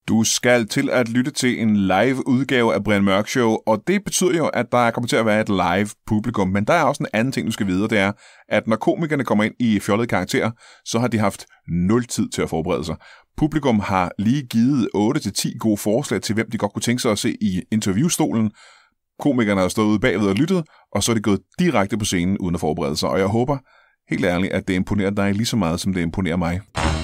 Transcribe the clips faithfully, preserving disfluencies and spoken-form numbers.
Du skal til at lytte til en live udgave af Brian Mørk Show, og det betyder jo, at der kommer til at være et live publikum. Men der er også en anden ting, du skal vide, det er, at når komikerne kommer ind i fjollede karakterer, så har de haft nul tid til at forberede sig. Publikum har lige givet otte til ti gode forslag til, hvem de godt kunne tænke sig at se i interviewstolen. Komikerne har stået ude bagved og lyttet, og så er de gået direkte på scenen uden at forberede sig. Og jeg håber helt ærligt, at det imponerer dig lige så meget, som det imponerer mig.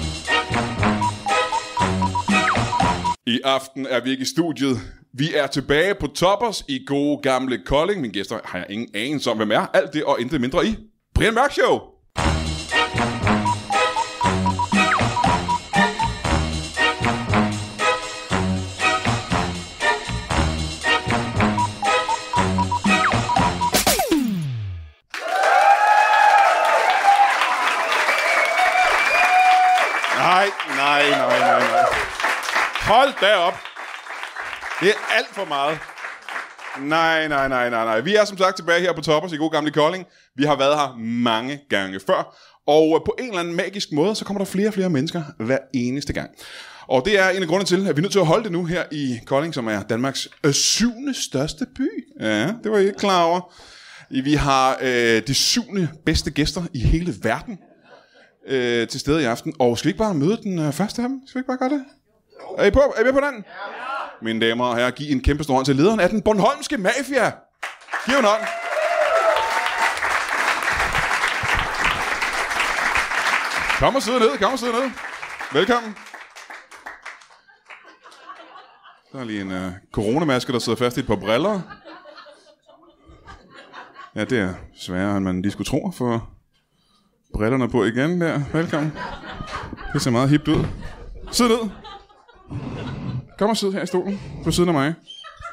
I aften er vi ikke i studiet. Vi er tilbage på Toppers i gode gamle Kolding. Mine gæster har jeg ingen anelse om, hvem er. Alt det og intet mindre i Brian Mørk Show. Nej, nej, nej, nej, nej. Hold da op. Det er alt for meget. Nej, nej, nej, nej, nej. Vi er som sagt tilbage her på Toppers i god gamle Kolding. Vi har været her mange gange før. Og på en eller anden magisk måde, så kommer der flere og flere mennesker hver eneste gang. Og det er en af grundene til, at vi er nødt til at holde det nu her i Kolding, som er Danmarks øh, syvende største by. Ja, det var I ikke klar over. Vi har øh, de syvende bedste gæster i hele verden øh, til stede i aften. Og skal vi ikke bare møde den øh, første af dem? Skal vi ikke bare gøre det? Er I, på? Er I med på den? Ja. Mine damer og herrer, giv en kæmpe stor hånd til lederen af den Bornholmske Mafia. Giv en hånd. Kom og sidde ned, kom og sidde ned. Velkommen. Der er lige en uh, coronamaske, der sidder fast i et par briller. Ja, det er sværere, end man lige skulle tro, for brillerne på igen der. Velkommen. Det ser meget hipt ud. Sid ned. Kom og sid her i stolen, på siden af mig.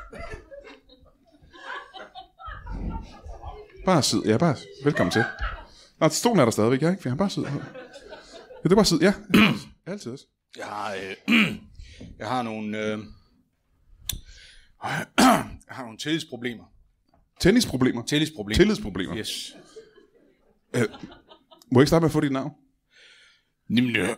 Bare sid, ja, bare velkommen til. Nå, stolen er der stadigvæk, ja, ikke? Jeg bare sid her. Ja, det er bare sid, ja. Altid også. Jeg har, øh, jeg har nogle, øh, jeg har nogle tillidsproblemer. Tennisproblemer? Tillidsproblemer. Tillidsproblemer? Yes. Øh, må jeg ikke starte med at få dit navn? Jamen, øh,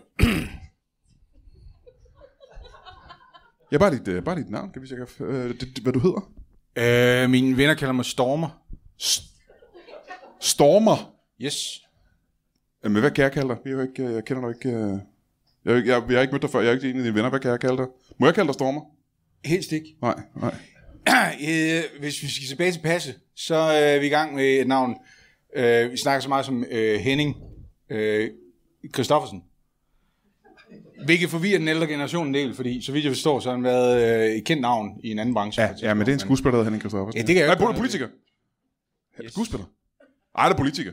Ja, bare dit, uh, bare dit navn, kan vi sikkert, uh, det, hvad du hedder? øh, mine venner kalder mig Stormer. St- Stormer? Yes. Men hvad kan jeg kalde dig? Jeg, ikke, jeg kender dig ikke. Uh... Jeg, jeg, jeg har ikke mødt dig før, jeg er ikke en af dine venner. Hvad kan jeg kalde dig? Må jeg kalde dig Stormer? Helst ikke. Nej, nej. øh, hvis vi skal tilbage til passe, så øh, er vi i gang med et navn. Øh, vi snakker så meget som øh, Henning øh, Christoffersen. Hvilket forvirrer den ældre generation en del, fordi så vidt jeg forstår, så har han været øh, et kendt navn i en anden branche. Ja, ja, men det er en skuespiller, der hedder Henning Christoffersen. Ja, det kan jeg Nej, politiker. Yes. Skuespiller. Ej, det er politiker.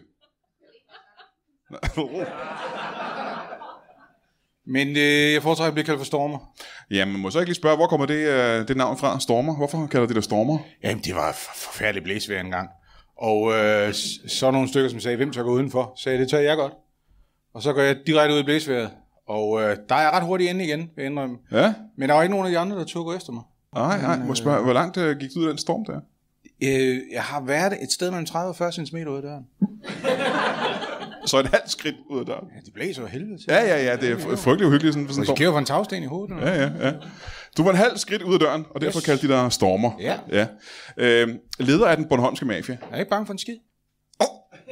Men øh, jeg foretrækker at blive kaldt for Stormer. Jamen, må så ikke lige spørge, hvor kommer det, øh, det navn fra? Stormer? Hvorfor kalder de det Stormer? Jamen, det var for, forfærdeligt blæsvejr engang. Og øh, så nogle stykker, som sagde, hvem tør gå udenfor? Sagde, det tør jeg godt. Og så går jeg direkte ud i blæsvejret. Og øh, der er jeg ret hurtigt inde igen, vil jeg indrømme. Ja? Men der var ikke nogen af de andre, der tog gå efter mig. Nej, nej. Må spørge, hvor langt øh, gik du ud af den storm der? Øh, jeg har været et sted mellem tredive og fyrre centimeter ud af døren. Så et halvt skridt ud af døren. Ja, det blæser jo helvede til. Ja, ja, ja. Det er frygteligt uhyggeligt sådan, sådan en storm. Du risikerer jo for en tagsten i hovedet. Eller? Ja, ja, ja. Du var en halv skridt ud af døren, og derfor yes. kaldte de dig Stormer. Ja. ja. Øh, leder af den Bornholmske Mafia. Jeg er ikke bange for en skid. Oh.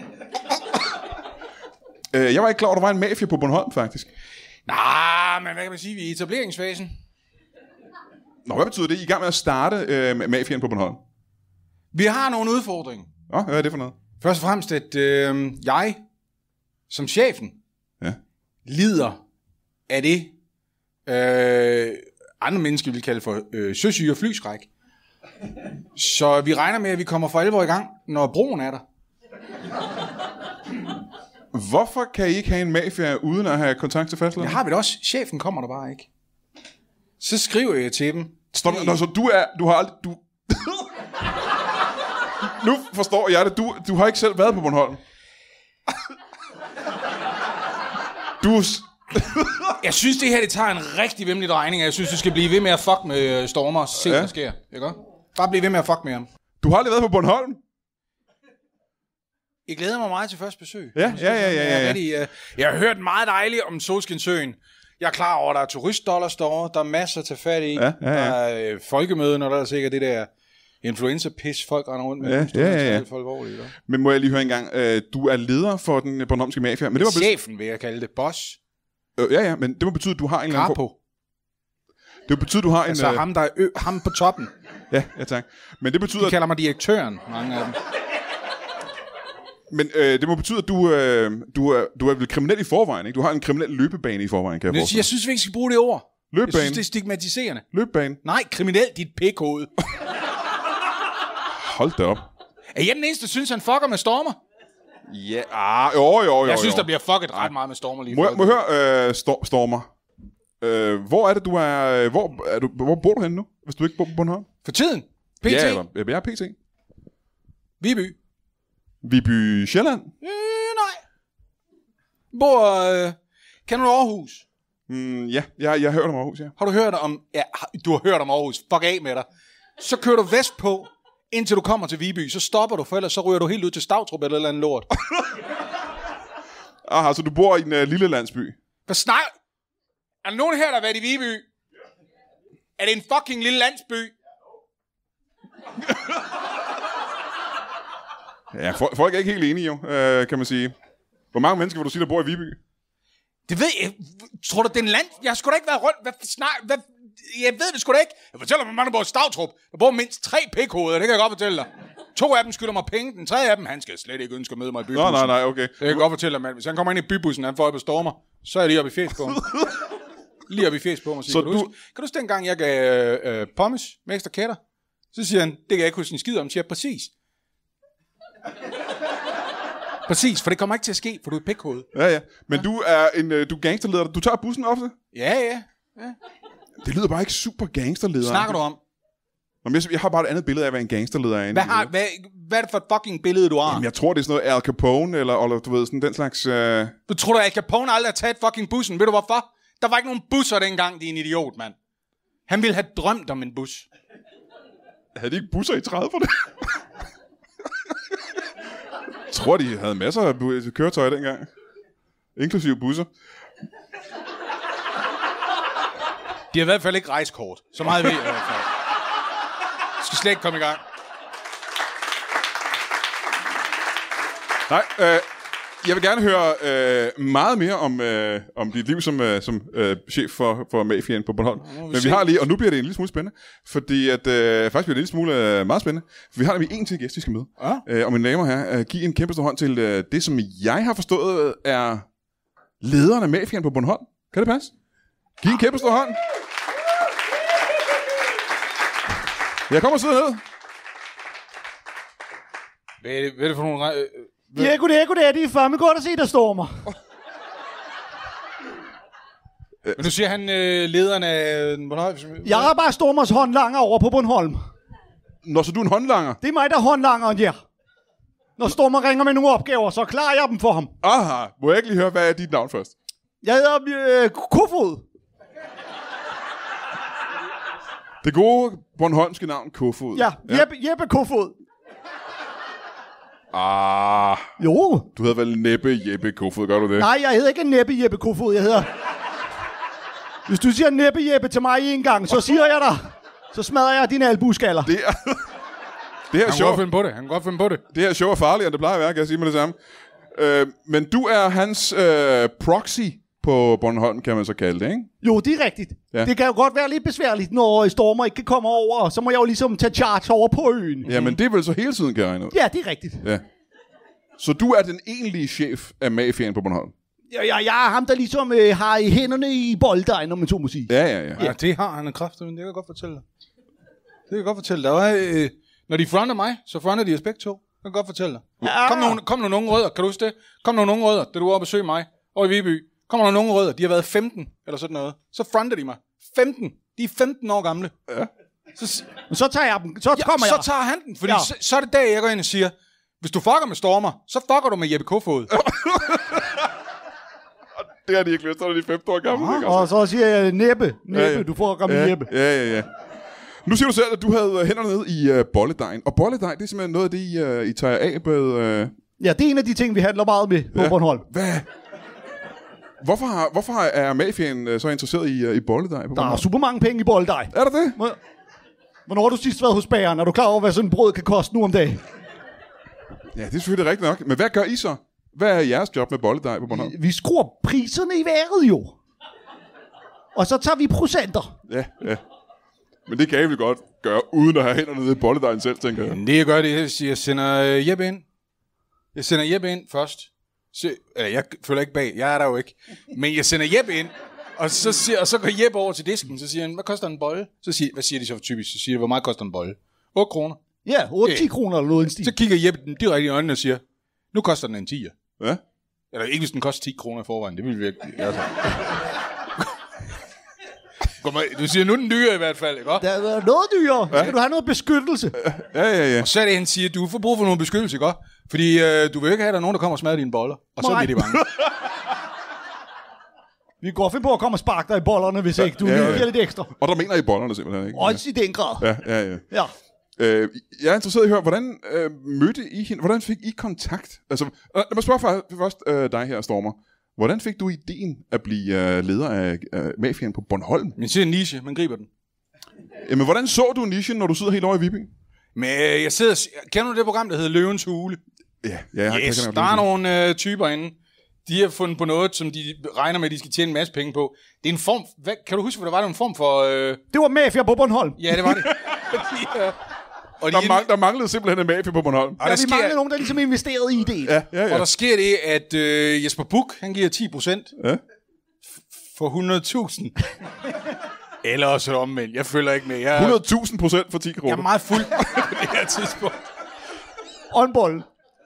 øh, jeg var ikke klar over, at der var en mafia på Bornholm, faktisk. Nej, men hvad kan man sige? Vi er i etableringsfasen. Nå, hvad betyder det? I er i gang med at starte øh, mafiaen på Bornholm? Vi har nogle udfordringer. Nå, hvad er det for noget? Først og fremmest, at øh, jeg, som chefen, ja. lider af det, øh, andre mennesker vil kalde for øh, søsyge og flyskræk. Så vi regner med, at vi kommer for alvor i gang, når broen er der. Hvorfor kan I ikke have en mafia uden at have kontakt til fastlandet? Jeg har vel også. Chefen kommer der bare ikke. Så skriver jeg til dem. Stop, hey. Nå, så du er, du har aldrig, du... Nu forstår jeg det. Du, du har ikke selv været på Bornholm. Du... Jeg synes, det her det tager en rigtig vemmelig drejning. Jeg synes, du skal blive ved med at fuck med Stormer og se, ja. Hvad sker. Ikke? Bare blive ved med at fuck med ham. Du har aldrig været på Bornholm? Jeg glæder mig meget til første besøg. Ja, ja, ja, ja, ja. Jeg, rigtig, uh, jeg har hørt meget dejligt om Solskinsøen. Jeg er klar over, at der er turistdollars derovre, der er masser at tage fat i. Ja, ja, ja. Der er øh, folkemøden, og der er sikkert det der influenza-pis, folk render rundt med. Ja, ja, ja, ja. For alvorligt, men må jeg lige høre en gang, øh, du er leder for den bornholmske mafia. Men det var chefen, vil jeg kalde det. Boss. Øh, ja, ja, men det må betyde, at du har en eller anden... Karpo. Det betyder, at du har en... Altså øh... ham, der er ø- ham på toppen. Ja, ja tak. Men det betyder... De kalder mig direktøren, mange af dem. Men øh, det må betyde, at du, øh, du, er, du er vel kriminel i forvejen, ikke? Du har en kriminel løbebane i forvejen, kan jeg forestille. Jeg synes, vi ikke skal bruge det ord. Løbebane? Jeg synes, det er stigmatiserende. Løbebane? Nej, kriminel, dit pikhoved. Hold da op. Er jeg den eneste, der synes, han fucker med Stormer? Ja, ah, jo, jo, jo. Jeg synes, jo. der bliver fucket ret meget med Stormer lige. Må jeg, må jeg høre, øh, Stor- Stormer, øh, hvor er det, du er... Hvor, er du, hvor bor du henne nu, hvis du ikke bor på Bornholm? For tiden? P T? Ja, eller, jeg er P T. Viby? Viby Sjælland? Øh, nej. Bor... Øh, kender du Aarhus? Mm, ja, jeg, jeg har hørt om Aarhus, ja. Har du hørt om... Ja, du har hørt om Aarhus. Fuck af med dig. Så kører du vestpå, indtil du kommer til Viby. Så stopper du, for ellers så ryger du helt ud til Stavtrup eller et eller andet lort. Aha, så du bor i en uh, lille landsby? Hvad snak? Er der nogen her, der har været i Viby? Er det en fucking lille landsby? Ja, for, folk er ikke helt enige jo, øh, kan man sige. Hvor mange mennesker vil du sige, der bor i Viby? Det ved jeg. Tror du, det er en land? Jeg har sgu da ikke været rundt. Hvad snak? Hvad? Jeg ved det sgu da ikke. Jeg fortæller mig, hvor mange der bor i Stavtrup. Der bor mindst tre pikhoveder, det kan jeg godt fortælle dig. To af dem skylder mig penge. Den tredje af dem, han skal slet ikke ønske at møde mig i bybussen. Nej, nej, nej, okay. Det kan jeg godt fortælle dig, mand. Hvis han kommer ind i bybussen, han får op og Stormer, så er jeg lige oppe i fjes på ham. Lige oppe i fjes på ham og siger, Så kan, du du... huske, kan du huske dengang, jeg gav øh, pommes med ekstra kætter? Så siger han, det kan jeg ikke huske en skid om. Så siger jeg, præcis. Præcis, for det kommer ikke til at ske, for du er et pikhoved. Ja, ja. Men ja. du er en du er gangsterleder. Du tager bussen ofte? Ja, ja. ja. Det lyder bare ikke super gangsterleder. Snakker du om? Nå, jeg, jeg har bare et andet billede af, hvad en gangsterleder er. Hvad, har, hvad, hvad er det for et fucking billede, du har? Jamen, jeg tror, det er sådan noget Al Capone, eller, eller du ved, sådan den slags... Øh... Du tror du, Al Capone aldrig har taget fucking bussen? Ved du hvorfor? Der var ikke nogen busser dengang, din idiot, mand. Han ville have drømt om en bus. Havde de ikke busser i trediverne? Jeg tror, de havde masser af køretøjer dengang. Inklusive busser. De har i hvert fald ikke rejskort. Så meget ved jeg i hvert fald. Jeg skal slet ikke komme i gang. Nej, øh, jeg vil gerne høre øh, meget mere om, øh, om dit liv som, øh, som øh, chef for, for mafiaen på Bornholm. Vi Men vi har lige, og nu bliver det en lille smule spændende, fordi at, øh, faktisk bliver det en lille smule øh, meget spændende, for vi har nemlig en til gæst, vi skal med. Ja. Øh, og mine damer her, øh, giv en kæmpe stor hånd til øh, det, som jeg har forstået er lederen af mafiaen på Bornholm. Kan det passe? Giv en kæmpe stor hånd. Jeg kommer og sidder ned. Hvad er det, hvad er det for nogle... Øh, Ja, goddag, goddag, det er fandme godt at se, der Stormer. Men nu siger han øh, lederen af... Bornholm. Jeg er bare Stormers håndlanger over på Bornholm. Nå, så du er en håndlanger? Det er mig, der er håndlangeren, ja. Når Stormer ringer med nogle opgaver, så klarer jeg dem for ham. Aha, må jeg ikke lige høre, hvad er dit navn først? Jeg hedder øh, Kofod. Det gode bornholmske navn, Kofod. Ja, Jeppe, Jeppe Kofod. Ah, Jo. du hedder vel næppe Jeppe Kofod, gør du det? Nej, jeg hedder ikke Næppe Jeppe Kofod, jeg hedder... Hvis du siger Næppe Jeppe til mig en gang, så siger jeg dig, så smadrer jeg din albueskaller. Det er... det her Han kan show... godt finde på det, han kan godt finde på det. Det her show er farligere, end det plejer at være, kan jeg sige med det samme. Øh, men du er hans øh, proxy på Bornholm, kan man så kalde det, ikke? Jo, det er rigtigt. Ja. Det kan jo godt være lidt besværligt, når Stormer ikke kan komme over, så må jeg jo ligesom tage charge over på øen. Ja, men det er vel så hele tiden, kan jeg regne ud. Ja, det er rigtigt. Ja. Så du er den egentlige chef af mafiaen på Bornholm? Jeg, jeg, jeg er ham, der ligesom øh, har i hænderne i bolddejen, om man så må sige. Ja, ja, ja. Ja, det har han en kraft, men det kan jeg godt fortælle dig. Det kan jeg godt fortælle dig. Der er, øh, når de fronter mig, så fronter de os begge to. Det kan jeg godt fortælle dig. Ja. Kom nogle, kom nogle unge rødder, kan du huske det? Kom nogle unge rødder, da du var oppe og besøge mig over i Viby. Kom nogle unge rødder, de har været femten eller sådan noget. Så fronter de mig. femten. De er femten år gamle. Ja. Så, Men så tager jeg dem. Så ja, kommer så jeg. tager han den, fordi Ja. så, så er det dag, jeg går ind og siger, hvis du fucker med Stormer, så fucker du med Jeppe Kofod. Det har de ikke lyst til, når de er femten år gamle. Ja, og så siger jeg Næppe. Næppe, Ja, ja. du får gamle Ja, Jeppe. ja, ja, ja. Nu siger du selv, at du havde hænderne nede i uh, bolledejen. Og bolledej, det er simpelthen noget af det, I, uh, I tager af med... Uh... Ja, det er en af de ting, vi handler meget med på Ja. Bornholm. Hvad? Hvorfor, har, hvorfor er mafiaen øh, så interesseret i, uh, i bolledej? På Der er super mange penge i bolledej. Er der det? Hvornår har du sidst været hos bageren? Er du klar over, hvad sådan en brød kan koste nu om dagen? Ja, det er selvfølgelig rigtigt nok. Men hvad gør I så? Hvad er jeres job med bolledej på Bornholm? Vi skruer priserne i vejret jo. Og så tager vi procenter. Ja, ja. Men det kan I vel godt gøre, uden at have hænderne nede i bolledejen selv, tænker jeg. Det jeg gør, det er, at jeg sender uh, Jeppe ind. Jeg sender Jeppe ind først. Så, eller jeg følger ikke bag, jeg er der jo ikke. Men jeg sender Jeppe ind, og så, siger, og så går Jeppe over til disken, så siger han, hvad koster en bolle? Så siger, hvad siger de så typisk? Så siger de, hvor meget koster en bolle? otte kroner. Ja, otte til ti kroner eller noget i en stil. Så kigger Jeppe den direkte i øjnene og siger, nu koster den en tier. Ja? Eller ikke, hvis den koster ti kroner i forvejen, det vil vi ikke. Altså. Du siger, nu er den dyre i hvert fald, ikke? Der er noget dyrere. Ja. Skal du have noget beskyttelse? Ja, ja, ja. Og så er det, han siger, du får brug for noget beskyttelse, ikke? Fordi øh, du vil ikke have, at der er nogen, der kommer og smadrer dine boller. Og så Nej. bliver de bange. Vi går finde på at komme og sparke dig i bollerne, hvis ikke du ja, lige ja. giver lidt ekstra. Og der mener I bollerne simpelthen, ikke? Også i den grad. Ja, ja, ja. Ja. Øh, jeg er interesseret i at høre, hvordan øh, mødte I hende? Hvordan fik I kontakt? Altså, øh, lad mig spørge for, først øh, dig her, Stormer. Hvordan fik du ideen at blive øh, leder af øh, mafiaen på Bornholm? Man siger en niche, man griber den. Jamen, hvordan så du nichen, når du sidder helt over i Viby? Men øh, jeg sidder... Kender du det program, der hedder Løvens Hule? Ja, ja jeg Yes, kan, der er nogle øh, typer inde. De har fundet på noget, som de regner med, at de skal tjene en masse penge på. Det er en form... Hvad, kan du huske, hvad der var? Det var en form for... Øh... Det var mafia på Bornholm. Ja, det var det. de, øh... og der, de mang- der manglede simpelthen en mafia på Bornholm. Og Ja, der vi sker... manglede nogen, der ligesom investerede i ideen. Ja, ja, ja. Og der sker det, at øh, Jesper Buch, han giver ti procent Ja. f- for hundrede tusind. Eller også omvendt. Jeg følger ikke med. Jeg, hundrede tusind procent for ti kroner. jeg er meget fuld på det her tidspunkt. On bold.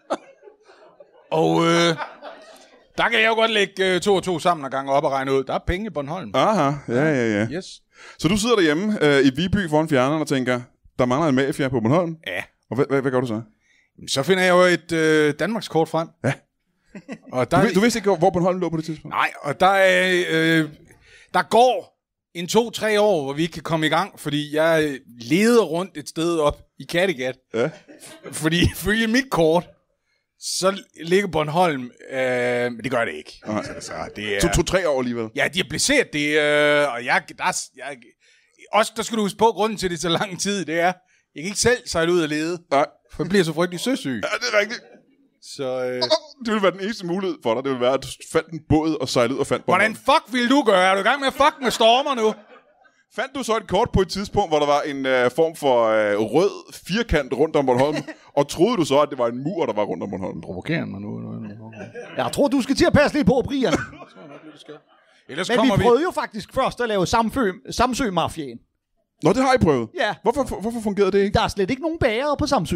Og øh, der kan jeg jo godt lægge øh, to og to sammen og gange op og regne ud. Der er penge i Bornholm. Aha, ja, ja, ja. Yes. Så du sidder derhjemme øh, i Viby foran fjerneren og tænker, der mangler en mafia på Bornholm. Ja. Og hvad, hvad, hvad gør du så? Så finder jeg jo et øh, Danmarkskort frem. Ja. Og der, Du, vid- du vidste ikke, hvor Bornholm lå på det tidspunkt? Nej, og der er... Øh, der går en to-tre år, hvor vi ikke kan komme i gang, fordi jeg leder rundt et sted op i Kattegat. Ja. Fordi følge mit kort, så ligger Bornholm... Øh, men det gør det ikke. Altså, så det er, To, to-tre år alligevel. ja, de har placeret det, øh, og jeg, der, er- jeg... Også, der skal du huske på, grunden til, det er så lang tid, det er... Jeg kan ikke selv sejle ud og lede, Nej. for jeg bliver så frygtelig søsyg. Ja, det er rigtigt. Så... Øh, Det ville være den eneste mulighed for dig. Det ville være, at du fandt en båd og sejlede ud og fandt Bornholm. hvordan fuck vil du gøre? Er du i gang med at fuck med stormer nu? Fandt du så et kort på et tidspunkt, hvor der var en øh, form for øh, rød firkant rundt om Bornholm, og troede du så, at det var en mur, der var rundt om Bornholm? Provokerer mig nu. Jeg tror, du skal til at passe lidt på, Brian. Ellers Men vi kommer vi... prøvede jo faktisk først at lave Samsø, Samsø-mafiaen. Nå, det har I prøvet. Ja. Hvorfor, for, hvorfor fungerede det ikke? Der er slet ikke nogen bagere på Samsø.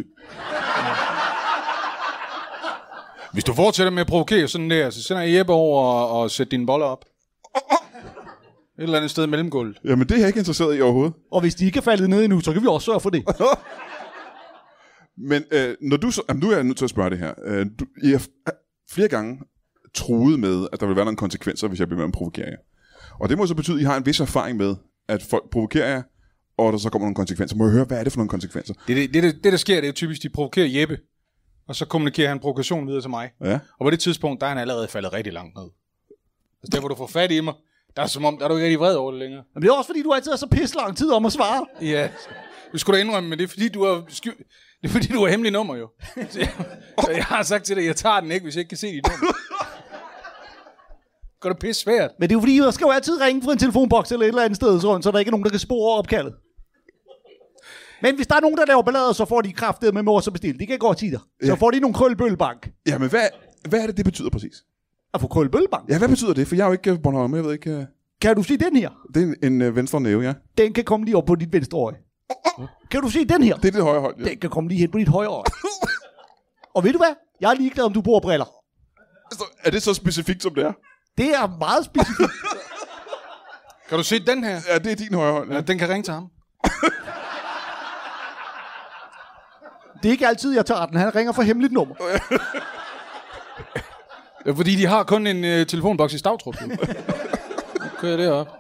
Hvis du fortsætter med at provokere sådan der, så sender jeg Jeppe over og, og sætter dine boller op. Et eller andet sted i mellemgulvet. Jamen, det er jeg ikke interesseret i overhovedet. Og hvis de ikke er faldet ned endnu, så kan vi også sørge for det. Men øh, når du så... Jamen, nu er jeg nødt til at spørge det her. Øh, du, I har f- flere gange truet med, at der vil være nogle konsekvenser, hvis jeg bliver med at provokere jer. Og det må så betyde, at I har en vis erfaring med, at folk provokerer jer, og der så kommer nogle konsekvenser. Må jeg høre, hvad er det for nogle konsekvenser? Det, det, det, det der sker, det er typisk, de provokerer Jeppe. Og så kommunikerer han provokation videre til mig. Ja. Og på det tidspunkt, der er han allerede faldet rigtig langt ned. Altså der, hvor du får fat i mig, der er som om, der er du ikke rigtig vred over det længere. Men det er også fordi, du altid har så pisse lang tid om at svare. Ja, det skulle da indrømme, men det er fordi, du har, sky... det er fordi, du har hemmelig nummer jo. Så jeg, så jeg har sagt til dig, jeg tager den ikke, hvis jeg ikke kan se dit nummer. Går det pisse svært? Men det er jo fordi, der skal jo altid ringe fra en telefonboks eller et eller andet sted, så der ikke er nogen, der kan spore opkaldet. Men hvis der er nogen, der laver ballade, så får de kraftet med mors og bestille. Det kan godt sige dig. Så Ja. får de nogle krøllebøllebank. Jamen, hvad, hvad er det, det betyder præcis? At få krøllebøllebank. Ja, hvad betyder det? For jeg er jo ikke uh, Bornholm, jeg ved ikke... Uh... Kan du se den her? Det er en, en uh, venstre næve, ja. Den kan komme lige op på dit venstre øje. Kan du se den her? Det er det højre hold, ja. Den kan komme lige hen på dit højre øje. Og ved du hvad? Jeg er ligeglad, om du bruger briller. Altså, er det så specifikt, som det er? Det er meget specifikt. Kan du se den her? Ja, det er din højre hånd, ja. Ja, den kan ringe til ham. Det er ikke altid, jeg tager den. Han ringer for hemmeligt nummer. Ja, fordi de har kun en øh, telefonboks i Stavtrup. Nu kører jeg det op.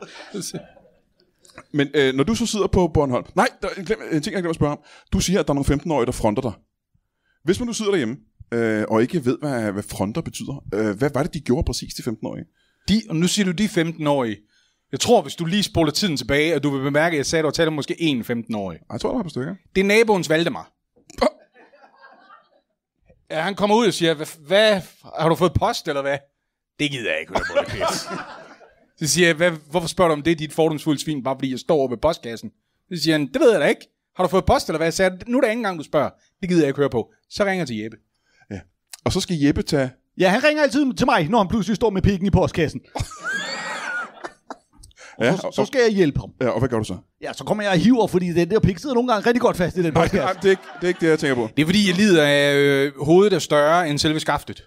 Men øh, når du så sidder på Bornholm... Nej, der er en, glem, en ting, jeg glemmer at spørge om. Du siger, at der er nogle femten-årige, der fronter dig. Hvis man nu sidder derhjemme, øh, og ikke ved, hvad, hvad fronter betyder. Øh, hvad var det, de gjorde præcis, de femten-årige? De, og nu siger du de femten-årige. Jeg tror, hvis du lige spoler tiden tilbage, at du vil bemærke, at jeg sagde, at du talte om måske en femten-årig. Jeg tror, der var på stykker. Det er naboens Valdemar. Ja, han kommer ud og siger, hvad, hvad, har du fået post, eller hvad? Det gider jeg ikke høre på, det pis. Så siger jeg, hvad, hvorfor spørger du om det, dit fordomsfulde svin, bare fordi jeg står over ved postkassen? Så siger han, det ved jeg da ikke. Har du fået post, eller hvad? Jeg sagde, nu er der ingen gang, du spørger. Det gider jeg ikke høre på. Så ringer jeg til Jeppe. Ja. Og så skal Jeppe tage... Ja, han ringer altid til mig, når han pludselig står med pikken i postkassen. Ja, så, så skal jeg hjælpe ham. Ja, og hvad gør du så? Ja, så kommer jeg og hiver, fordi den der pik sidder nogle gange rigtig godt fast i den Nej, postkasse. nej, det er, ikke, det er ikke det, jeg tænker på. Det er fordi, jeg lider af øh, hovedet er større end selve skaftet.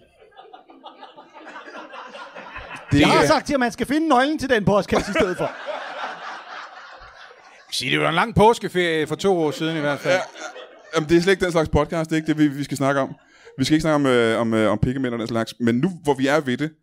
Det jeg har sagt til, at man skal finde nøglen til den postkasse i stedet for. Sige, det var en lang påskeferie for to år siden i hvert fald. Ja, jamen, det er slet ikke den slags podcast, det er ikke det, vi, vi skal snakke om. Vi skal ikke snakke om, øh, om, øh, om pikkemænd og den slags. Men nu, hvor vi er ved det...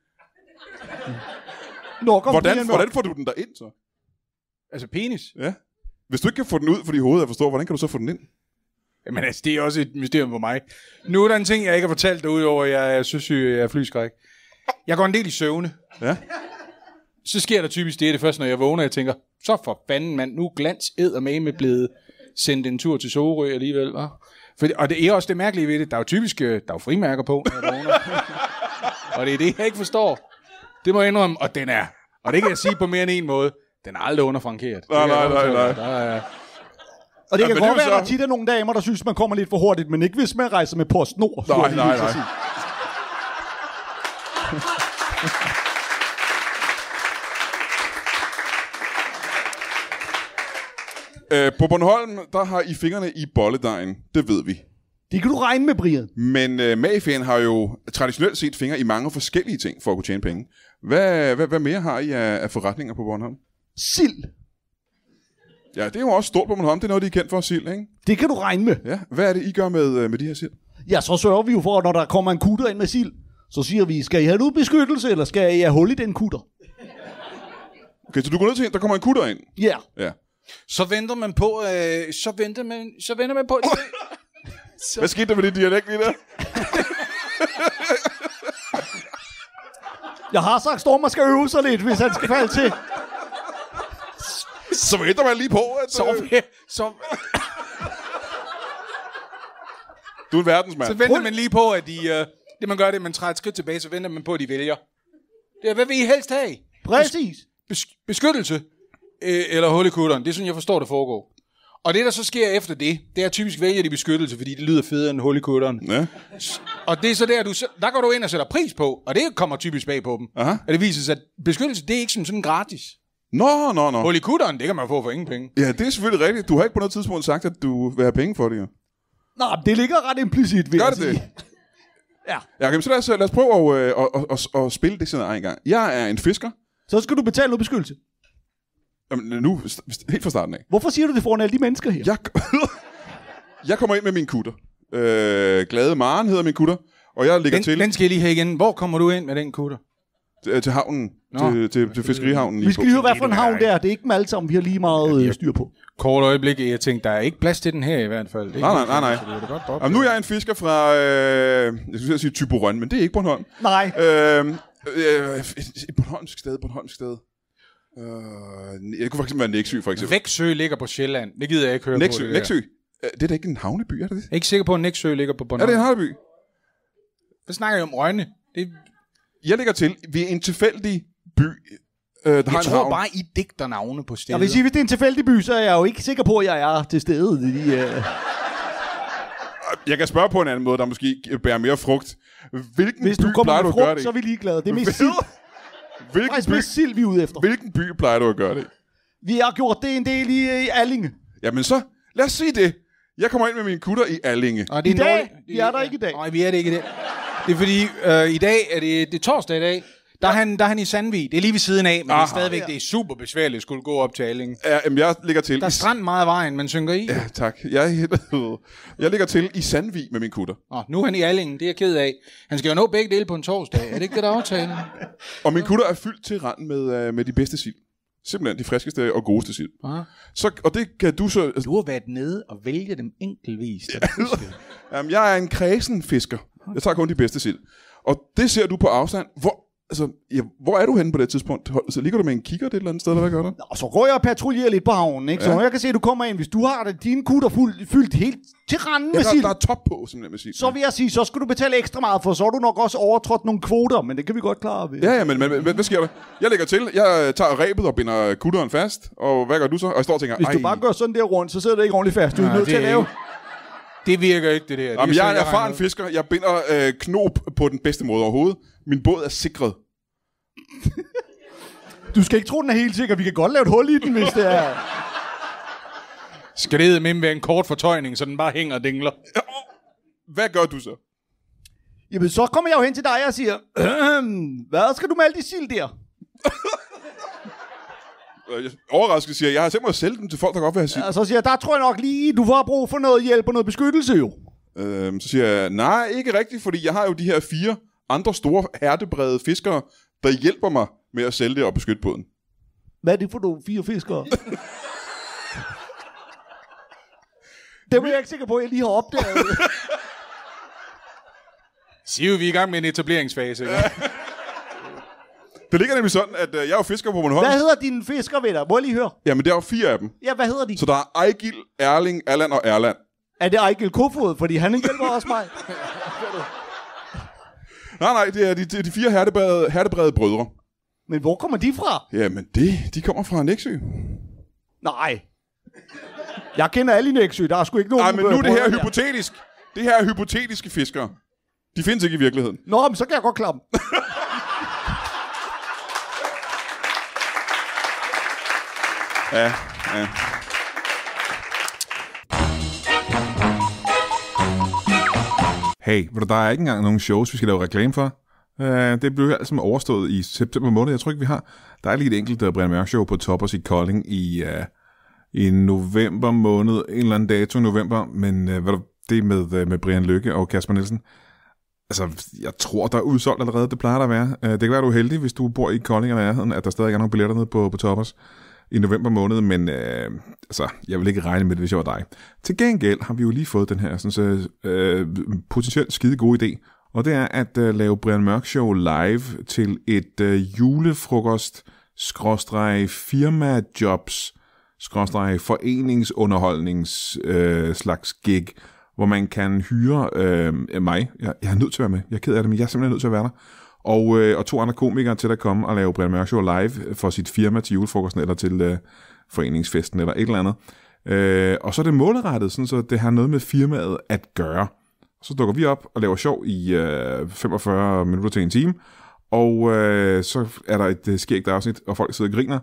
Nå, kom, hvordan, hvordan får du den der ind så? Altså penis? Ja. Hvis du ikke kan få den ud, fordi hovedet er for stort, hvordan kan du så få den ind? Jamen altså, det er også et mysterium for mig. Nu er der en ting, jeg ikke har fortalt dig, udover at jeg er søsyg, jeg er flyskræk. Jeg går en del i søvne. Ja. Så sker der typisk det, det først, når jeg vågner, jeg tænker, så for fanden, mand, nu glans eddermame blevet sendt en tur til Sorø alligevel, hva'? For, og det er også det mærkelige ved det, der er jo typisk, der er jo frimærker på, når jeg vågner. Og det er det, jeg ikke forstår. Det må jeg indrømme, og den er, og det kan jeg sige på mere end en måde, den er aldrig underfrankeret. Nej, nej, nej, nej. Der er, og det ja, kan godt det være, så... at der tit er nogle damer, der synes, man kommer lidt for hurtigt, men ikke hvis man rejser med PostNord. Nej, nej, nej. øh, på Bornholm, der har I fingrene i bolledejen. Det ved vi. Det kan du regne med, Brian. Men øh, mafiaen har jo traditionelt set fingre i mange forskellige ting for at kunne tjene penge. Hvad, hvad, hvad mere har I af, af forretninger på Bornholm? Sild. Ja, det er jo også stort på Bornholm. Det er noget, de er kendt for, sild, ikke? Det kan du regne med. Ja. Hvad er det, I gør med, med de her sild? Ja, så sørger vi jo for, at når der kommer en kutter ind med sild, så siger vi, skal I have noget beskyttelse, eller skal I have hul i den kutter? Okay, så du går ned til en, der kommer en kutter ind? Ja. Ja. så venter man på, øh, så venter man, så venter man på... Så... Hvad skete der med det dialekt lige der? Jeg har sagt, Stormer skal øve sig lidt, hvis han skal falde til. Så venter man lige på, at... Så, så, du er en verdensmand. så venter man lige på, at de... Øh, det man gør, det man træder et skridt tilbage, så venter man på, at de vælger. Det er, hvad vil I helst have? Præcis. Bes- beskyttelse øh, eller hul i kutteren. Det er sådan, jeg forstår, det foregår. Og det, der så sker efter det, det er typisk vælger de beskyttelse, fordi det lyder federe end hul i kutteren. Ja. Og det er så der, du, der går du ind og sætter pris på, og det kommer typisk bag på dem. Aha. Og det viser sig, at beskyttelse, det er ikke som sådan gratis. Nå, nå, nå. Hul i kutteren, det kan man få for ingen penge. Ja, det er selvfølgelig rigtigt. Du har ikke på noget tidspunkt sagt, at du vil have penge for det, jo. Nå, det ligger ret implicit, vil Gør jeg det sige. det? Ja. Ja, okay, så lad os, lad os prøve at, at, at, at, at spille det scenarie en gang. Jeg er en fisker. Så skal du betale noget beskyttelse. Jamen, nu, helt fra starten af. Hvorfor siger du det foran alle de mennesker her? Jeg, jeg kommer ind med min kutter. Øh, Glade Maren hedder min kutter. Og jeg ligger Den, til, den skal jeg lige have igen. Hvor kommer du ind med den kutter? til, til havnen. Til, til, til fiskerihavnen. Vi skal lige høre, hvad for en havn der. Det er ikke dem alle sammen, vi har lige meget øh, styr på. Kort øjeblik, jeg tænkte, der er ikke plads til den her i hvert fald. Det er Nej, nej, ikke nej, nej. så det er godt op. Jamen, nu er jeg en fisker fra, øh, jeg skulle sige Thyborøn, men det er ikke Bornholm. Nej. Øh, øh, et Bornholmsk sted, Bornholmsk sted. Øh, det kunne for eksempel være Nexø, for eksempel. Væksø ligger på Sjælland. Det gider jeg ikke høre Nexø, på. Det Nexø. Det er da ikke en havneby, er det det? Jeg er ikke sikker på, at Nexø ligger på Er Bornholm. det en havneby? Hvad snakker jeg om? Rønne? Det... Jeg ligger til ved en tilfældig by, øh, der Jeg har en tror havn. bare, I digter navne på steder. Jeg vil sige, hvis det er en tilfældig by, så er jeg jo ikke sikker på, at jeg er til stede. De, øh... Jeg kan spørge på en anden måde, der måske bærer mere frugt. Hvilken Hvis by du kommer plejer med du at gøre frugt, det så er i? vi ligeglade. Det er mest sild. Hvilken Faktisk by, mest sild, vi er ude efter. hvilken by plejer du at gøre det i? Vi har gjort det en del i, i Allinge. Jamen så, lad os sige det. Jeg kommer ind med min kutter i Allinge. Og det I dag? nordlig- Vi er der ikke i dag. Nej, vi er det ikke i dag. Det er fordi, øh, i dag er det, det er torsdag i dag. Der er, han, der er han i Sandvig. Det er lige ved siden af, men Aha, det er stadigvæk det er super besværligt at skulle gå op til Allinge. Ja, jamen, jeg ligger til... Der er strand meget af vejen, man synker i. Ja, tak. Jeg, jeg ligger til i Sandvig med min kutter. Nå, nu er han i Allinge, det er jeg ked af. Han skal jo nå begge dele på en torsdag. Er det ikke det, der er aftalen? Og min kutter er fyldt til rand med, uh, med de bedste sild. Simpelthen de friskeste og godeste sild. Aha. Så, og det kan du så... Du har været nede og vælge dem enkeltvis. Jamen, jeg er en kredsen fisker. Jeg tager kun de bedste sild. Og det ser du på afstand. Hvor, altså, ja, hvor er du henne på det tidspunkt? Så ligger du med en kikkert et eller andet sted, eller hvad gør du? Og så går jeg og patruljerer lidt på havnen, ikke? Så Ja. jeg kan se, at du kommer ind. Hvis du har det, din kutter fuld, fyldt helt til randen Ja, med der, sild, der er top på, simpelthen med sild. så vil jeg sige, så skal du betale ekstra meget for, så har du nok også overtrådt nogle kvoter, men det kan vi godt klare ved. Ja, ja, men, men hvad, hvad sker der? Jeg lægger til, jeg tager rebet og binder kutteren fast, og hvad gør du så? Og jeg står og tænker, Hvis du ej, bare gør sådan der rundt, så sidder det ikke ordentligt fast. Du er Nej, nødt til det at er lave. ikke- Det virker ikke, det der. Det jamen, er jeg er en sådan, erfaren regner ud. fisker. Jeg binder øh, knop på den bedste måde overhovedet. Min båd er sikret. Du skal ikke tro, den er helt sikker. Vi kan godt lave et hul i den, hvis det er. Skal det med være en kort fortøjning, så den bare hænger og dingler? Hvad gør du så? Jamen, så kommer jeg jo hen til dig og siger, hvad skal du med alle de sild der? Øh, jeg overrasket siger, jeg, jeg har tænkt mig at sælge dem til folk, der godt vil have sild. Og så siger jeg, der tror jeg nok lige, du får brug for noget hjælp og noget beskyttelse jo. Øhm, så siger jeg, nej, ikke rigtigt, fordi jeg har jo de her fire andre store hærdebrede fiskere, der hjælper mig med at sælge det og beskytte båden. Hvad er det for nogle fire fiskere? Det er jeg ikke sikker på, at jeg lige har opdaget. Siger vi er i gang med en etableringsfase. Ja. Det ligger nemlig sådan, at øh, jeg er jo fisker på Bornholm. Hvad hedder dine fiskervenner? Må jeg lige høre? Jamen, der er jo fire af dem. Ja, hvad hedder de? Så der er Ejgil, Erling, Allan og Erland. Er det Ejgil Kofod? Fordi han hjælper også mig. Nej, nej, det er de, de, de fire hærdebrede, hærdebrede brødre. Men hvor kommer de fra? Jamen, det, de kommer fra Nexø. Nej. Jeg kender alle i Nexø. Der er sgu ikke nogen... Nej, men nu er det her brødre der. hypotetisk. Det her er hypotetiske fiskere. De findes ikke i virkeligheden. Nå, men så kan jeg godt klappe. Ja, ja. Hey, ved du, der er ikke engang nogen shows, vi skal lave reklame for. Uh, det blev altså overstået i september måned. Jeg tror ikke, vi har. Der er lige et enkelt uh, Brian Mørk show på Toppers i Kolding i, uh, i november måned. En eller anden dato i november. Men uh, hvad du, det er med, uh, med Brian Lykke og Kasper Nielsen. Altså, jeg tror, der er udsolgt allerede. Det plejer der at være. Uh, det kan være, du er heldig, hvis du bor i Kolding eller nærheden, at der stadig er nogle billetter nede på, på Toppers i november måned, men øh, altså, jeg vil ikke regne med det, hvis jeg var dig. Til gengæld har vi jo lige fået den her sådan, så, øh, potentielt skide gode idé, og det er at øh, lave Brian Mørk Show live til et øh, julefrokost skråstreg firmajobs skråstreg foreningsunderholdnings øh, slags gig, hvor man kan hyre øh, mig. Jeg, jeg er nødt til at være med. Jeg er ked af det, men jeg er simpelthen nødt til at være der. Og, øh, og to andre komikere til at komme og lave Brian Mørk Show live for sit firma til julefrokosten eller til øh, foreningsfesten eller et eller andet. Øh, og så er det målrettet, sådan, så det har noget med firmaet at gøre. Så dukker vi op og laver sjov i øh, femogfyrre minutter til en time, og øh, så er der et øh, skægt afsnit, og folk sidder og griner.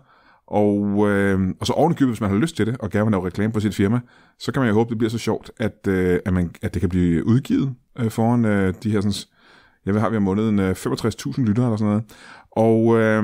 Og, øh, og så ovenikøbet, hvis man har lyst til det, og gerne vil lave reklame på sit firma, så kan man jo håbe, det bliver så sjovt, at, øh, at, man, at det kan blive udgivet øh, foran øh, de her sådan... Jeg ved, har vi om måneden øh, femogtres tusind lyttere eller sådan noget. Og øh,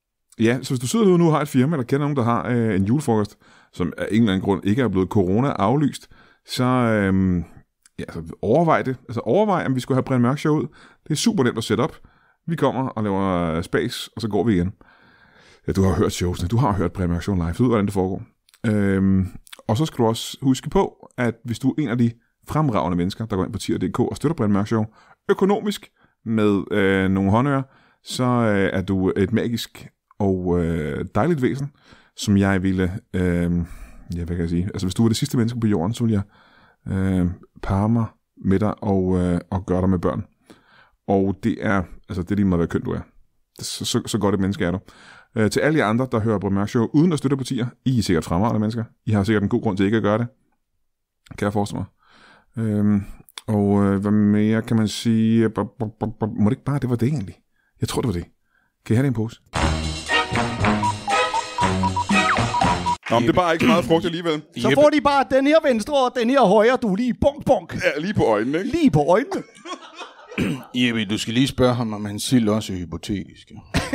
ja, så hvis du sidder derude nu og har et firma, eller kender nogen, der har øh, en julefrokost, som af en eller anden grund ikke er blevet corona aflyst, så øh, ja, altså, overvej det. Altså overvej, om vi skulle have Brian Mørk Show ud. Det er super nemt at sætte op. Vi kommer og laver space, og så går vi igen. Ja, du har hørt showsene. Du har hørt Brian Mørk Show live. Du ved, hvordan det foregår. Øh, og så skal du også huske på, at hvis du er en af de fremragende mennesker, der går ind på tier punktum d k og støtter Brian Mørk Show økonomisk med øh, nogle håndører, så øh, er du et magisk og øh, dejligt væsen, som jeg ville, øh, ja, hvad kan jeg sige, altså hvis du var det sidste menneske på jorden, så ville jeg øh, parre mig med dig og, øh, og gøre dig med børn. Og det er, altså det er lige meget, hvad køn du er. Så, så, så godt et menneske er du. Øh, til alle jer andre, der hører Brian Mørk Show uden at støtte partier, I er sikkert fremragende mennesker. I har sikkert en god grund til ikke at gøre det. Kan jeg forestille mig. Øh, Og øh, hvad mere kan man sige? Må det ikke bare, det var det egentlig? Jeg tror, det var det. Kan jeg have det i en pose? Nå, men det er bare ikke så meget frugt alligevel. Så får de bare den her venstre og den her højre, du lige bonk bonk. Ja, lige på øjnene, ikke? Lige på øjnene. Jeppe, du skal lige spørge ham, om han sild også er hypotetisk.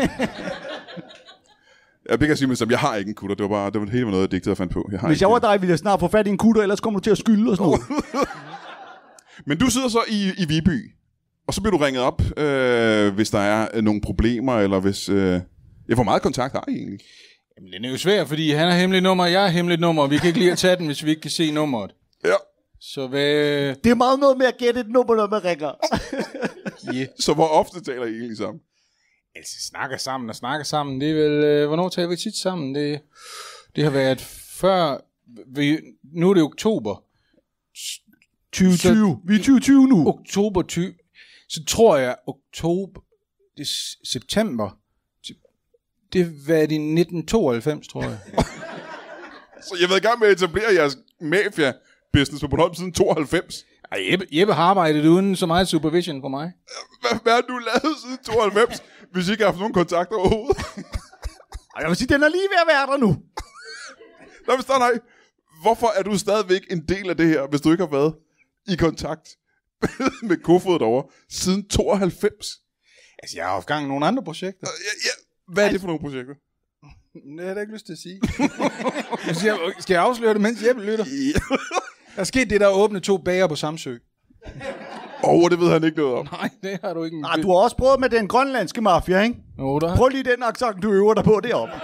Ja, det kan jeg sige, men jeg har ikke en kutter. Det var bare, det var hele noget, jeg digtede og fandt på. Jeg har Hvis ikke, jeg var dig, ville jeg snart få fat i en kutter, ellers kommer du til at skylde og sådan noget. Men du sidder så i, i Viby, og så bliver du ringet op, øh, hvis der er øh, nogle problemer, eller hvis... Øh... Ja, hvor meget kontakt har I egentlig? Jamen, den er jo svær, fordi han er hemmeligt nummer, og jeg er hemmeligt nummer, og vi kan ikke lige at tage den, hvis vi ikke kan se nummeret. Ja. Så hvad... Det er meget noget med at gætte et nummer, når man ringer. Yeah. Så hvor ofte taler I egentlig sammen? Altså, snakker sammen og snakker sammen. Det er vel... Øh, hvornår taler vi tit sammen? Det, det har været før... Vi, nu er det oktober. tyve tyve. Vi er tyve tyve nu. Oktober tyve. Så tror jeg, oktober... Det er september. Det var det nitten tooghalvfems, tror jeg. Så jeg har været i gang med at etablere jeres mafia-business på Bornholm siden tooghalvfems. Ej, Jeppe, Jeppe har arbejdet uden så meget supervision for mig. Hvad, hvad har du lavet siden tooghalvfems, hvis I ikke har haft nogen kontakter overhovedet? Ej, jeg vil sige, den er lige ved at være der nu. Nå, men nej. Hvorfor er du stadigvæk en del af det her, hvis du ikke har været i kontakt med Kofod derovre siden tooghalvfems? Altså, jeg har haft gang i nogle andre projekter. Ja, ja. Hvad er det for nogle projekter? Det har jeg da ikke lyst til at sige. Skal jeg afsløre det, mens Jeppe lytter? Ja. Der er sket det, der åbne to bager på Samsø. Åh, oh, det ved han ikke noget om. Nej, det har du ikke. Nej, du har også prøvet med den grønlandske mafia, ikke? Jo, der. Prøv lige den accent, du øver dig på deroppe.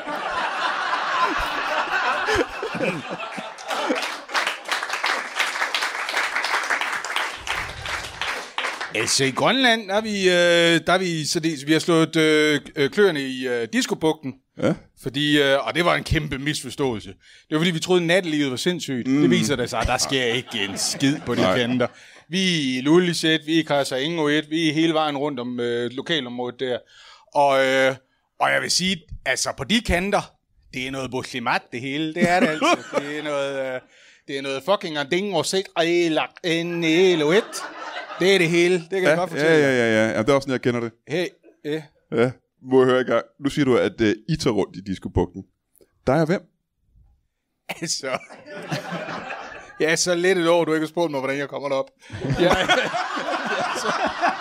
Altså i Grønland, der er vi, øh, der er vi, så det, vi har slået øh, kløerne i øh, discobugten. Ja. Fordi, øh, og det var en kæmpe misforståelse. Det var fordi, vi troede, at nattelivet var sindssygt. Mm. Det viser det sig, at der sker ikke en skid på de Nej. kanter. Vi er i Lullisæt, vi er i Kajsa Ingoet, vi er hele vejen rundt om øh, lokalområdet der. Og, øh, og jeg vil sige, altså på de kanter, det er noget buslimat det hele. Det er det altså. Det er noget, øh, det er noget fucking ding og sæt en eloet. Det er det hele, det kan Ja, jeg godt fortælle. ja, ja, ja, ja. Jamen, det er også sådan, jeg kender det. Hey, eh. Ja, må jeg høre i gang. Nu siger du, at uh, I tager rundt i discobugten. Der er hvem? Altså... Jeg er så lidt et år, du ikke har spurgt mig, hvordan jeg kommer derop. Jeg, altså.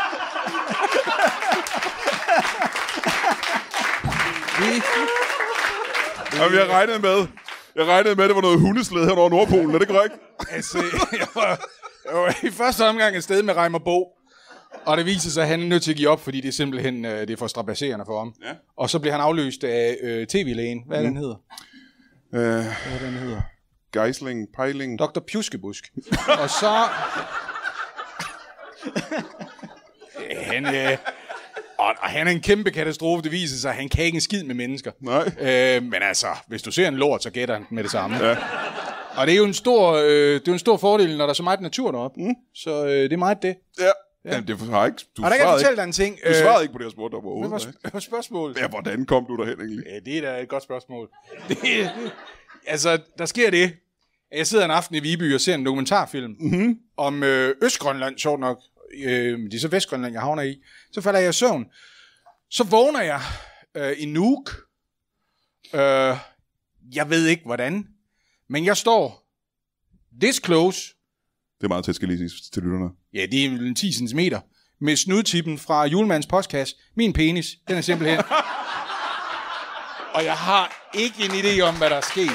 Vi... Jamen, jeg regnede med, jeg regnede med, at det var noget hundesled her over Nordpolen. Er det korrekt? Altså, jeg var, jeg var i første omgang et sted med Reimer Bo, og det viser sig, at han er nødt til at give op, fordi det er simpelthen øh, det er for strabasserende for ham. Ja. Og så bliver han afløst af øh, tv-lægen. Hvad er mm. den hedder? Uh, Hvad er den hedder? Geisling, Pejling. doktor Pjuskebusk. Og så... han, øh, og, og han er en kæmpe katastrofe. Det viser sig, at han kan ikke en skid med mennesker. Nej. Øh, men altså, hvis du ser en lort, så gætter han med det samme. Ja. Og det er jo en stor, øh, det er jo en stor fordel, når der er så meget natur deroppe. Mm. Så øh, det er meget det. Ja. Ja. Jamen, det har ikke... Du og der kan jeg fortælle ikke, dig en ting. Du svarede ikke på det, jeg spurgte dig Hvad overhovedet. var, var spørgsmålet? Ja, hvordan kom du derhen egentlig? Ja, det er da et godt spørgsmål. Det, det, altså, der sker det. Jeg sidder en aften i Viby og ser en dokumentarfilm mm-hmm. om øh, Østgrønland, sjovt nok. Øh, det er så Vestgrønland, jeg havner i. Så falder jeg i søvn. Så vågner jeg øh, i Nuuk. Øh, jeg ved ikke, hvordan. Men jeg står this close. Det er meget tæt, skal lige sige til lytterne. Ja, det er ti centimeter. Med snudtippen fra julemands postkasse. Min penis, den er simpelthen... Og jeg har ikke en idé om, hvad der er sket.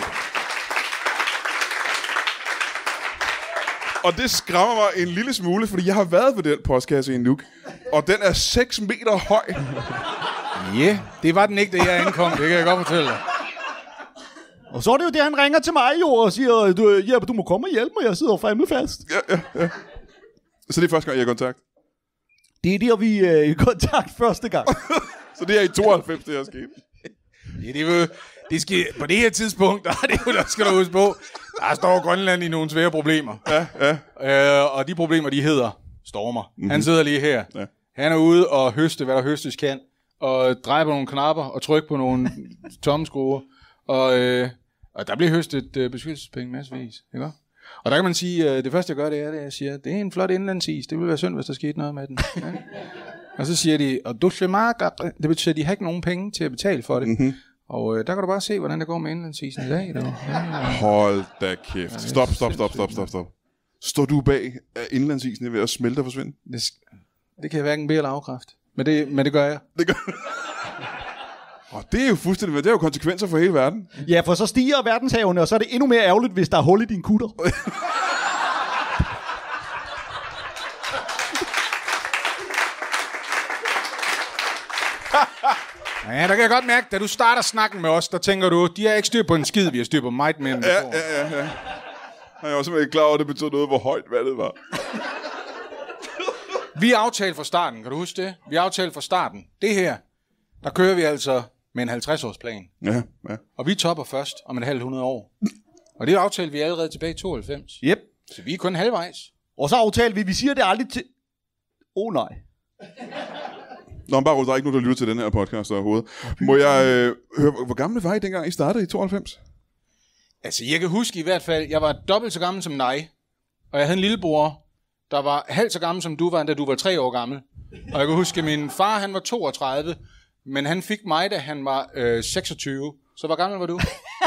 Og det skræmmer mig en lille smule, fordi jeg har været ved den postkasse i Nuuk. Og den er seks meter høj. Ja, yeah, det var den ikke, da jeg ankom. Det kan jeg godt fortælle dig. Og så er det jo det, han ringer til mig jo og siger, du, Jeppe, du må komme og hjælpe mig, jeg sidder fandme fast. Ja, ja, ja. Så det er første gang, jeg er i kontakt? Det er der, vi er i kontakt første gang. Så det er i tooghalvfems, det her sket? Ja, det er jo, det skal, på det her tidspunkt, der, er det jo, der skal du huske på, der står Grønland i nogle svære problemer. Ja, ja. Øh, og de problemer, de hedder stormer. Mm-hmm. Han sidder lige her. Ja. Han er ude og høste, hvad der høstes kan, og dreje på nogle knapper og trykke på nogle tommeskruer. Og, øh, og der bliver høstet øh, beskyttelsespenge massevis, ikke? Og der kan man sige, øh, det første jeg gør, det er, det jeg siger, det er en flot indlandsis, det ville være synd, hvis der skete noget med den. Ja. Og så siger de, og du det betyder, at de har ikke nogen penge til at betale for det. Mm-hmm. Og øh, der kan du bare se, hvordan det går med indlandsisen i dag. Ja, ja. Hold da kæft. Stop, stop, stop, stop, stop, stop. Står du bag, at indlandsisen er ved at smelte og forsvinde? Det, det kan jeg hverken bede eller afkræfte. Men det, men det gør jeg. Det gør Og det er jo fuldstændig, det er jo konsekvenser for hele verden. Ja, for så stiger verdenshavene, og så er det endnu mere ærgerligt, hvis der er hul i din kutter. Ja, der kan jeg godt mærke, da du starter snakken med os, der tænker du, de har ikke styr på en skid, vi har styr på meget mere end ja, ja, ja, ja. Og jeg var simpelthen ikke klar over, at det betød noget, hvor højt vandet var. Vi aftalte fra starten, kan du huske det? Vi aftalte fra starten. Det her, der kører vi altså med en halvtreds-årsplan. Ja, ja. Og vi topper først om et halvt hundrede år. Og det aftalte vi allerede tilbage i tooghalvfems. Yep. Så vi er kun halvvejs. Og så aftalte vi, vi siger det aldrig til... Åh oh, nej. Nå, men bare der er ikke nogen, der lytter til den her podcast overhovedet. Må jeg øh, høre, hvor gammel var I dengang I startede i tooghalvfems? Altså, jeg kan huske i hvert fald, jeg var dobbelt så gammel som dig. Og jeg havde en lillebror, der var halvt så gammel som du var, da du var tre år gammel. Og jeg kan huske, at min far, han var toogtredive, men han fik mig, da han var øh, seksogtyve. Så hvor gammel var du?